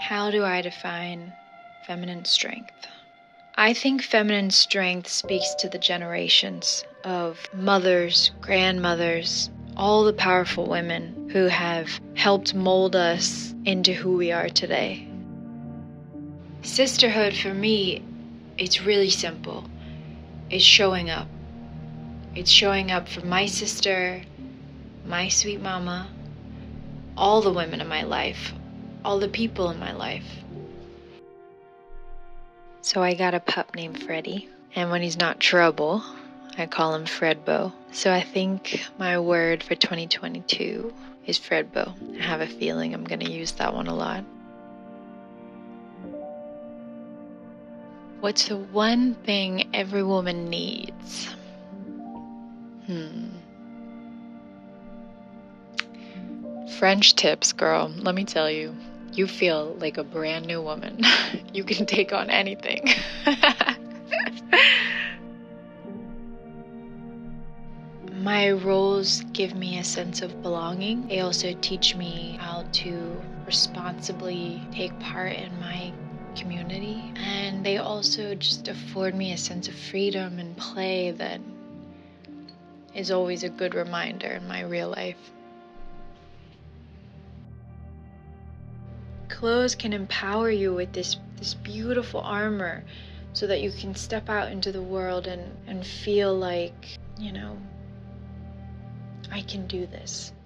How do I define feminine strength? I think feminine strength speaks to the generations of mothers, grandmothers, all the powerful women who have helped mold us into who we are today. Sisterhood for me, it's really simple. It's showing up. It's showing up for my sister, my sweet mama, all the women in my life, all the people in my life. So I got a pup named Freddie, and when he's not trouble, I call him Fredbo. So I think my word for 2022 is Fredbo. I have a feeling I'm going to use that one a lot. What's the one thing every woman needs? French tips, girl. Let me tell you, you feel like a brand new woman. You can take on anything. My roles give me a sense of belonging. They also teach me how to responsibly take part in my community. And they also just afford me a sense of freedom and play that is always a good reminder in my real life. Clothes can empower you with this beautiful armor so that you can step out into the world and feel like, I can do this.